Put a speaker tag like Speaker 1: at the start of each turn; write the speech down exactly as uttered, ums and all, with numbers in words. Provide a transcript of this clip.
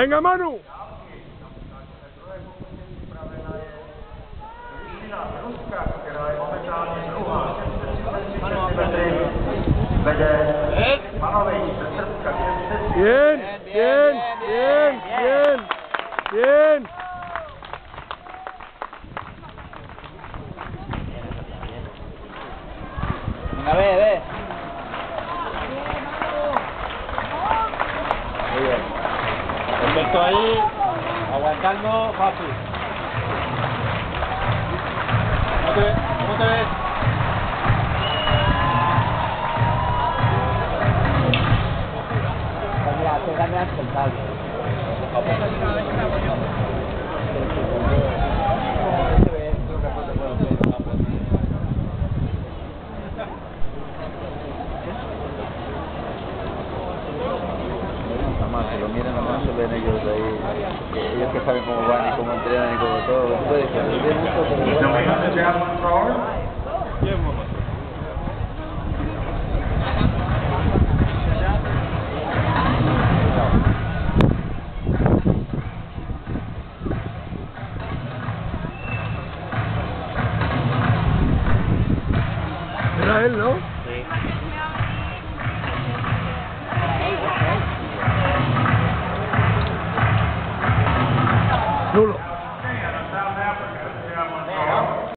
Speaker 1: Venga, Manu. Bien, bien, bien, bien, bien.
Speaker 2: Venga, ve, ve. Muy bien. Perfecto ahí. Aguantando, fácil. ¿Cómo te ves? ¿Cómo te ves? Mira, te ganas con tal.
Speaker 3: Que lo miren, no se ven ellos ahí, ellos que saben cómo van y cómo entrenan y cómo todo. Puede que les dé mucho, pero...
Speaker 4: ¿No me vas a pegar, por favor?